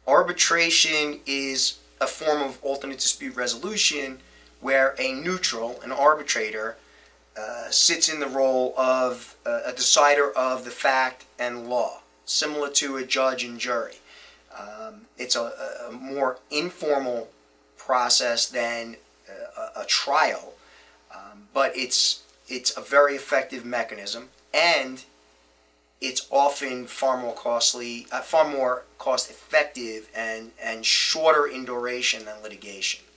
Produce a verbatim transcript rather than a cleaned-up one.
Arbitration is a form of alternate dispute resolution where a neutral, an arbitrator, uh, sits in the role of uh, a decider of the fact and law, similar to a judge and jury. Um, it's a, a more informal process than a, a trial, um, but it's it's a very effective mechanism, and it's often far more costly, uh, far more cost effective and, and shorter in duration than litigation.